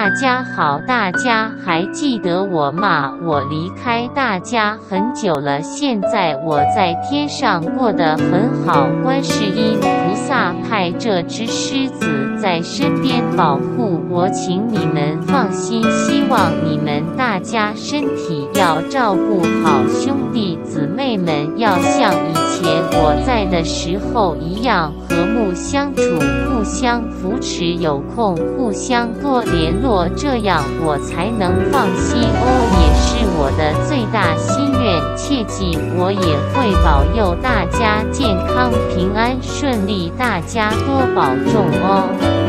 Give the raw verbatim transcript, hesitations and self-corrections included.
大家好，大家还记得我吗？我离开大家很久了，现在我在天上过得很好。观世音菩萨派这只狮子在身边保护我，请你们放心，希望你们大家身体要照顾好，兄弟姊妹们要像以前我在的时候一样和睦相处，互相扶持，有空互相多联络，这样我才能放心哦，也是我的最大心愿。切记，我也会保佑大家健康平安顺利，大家多保重哦。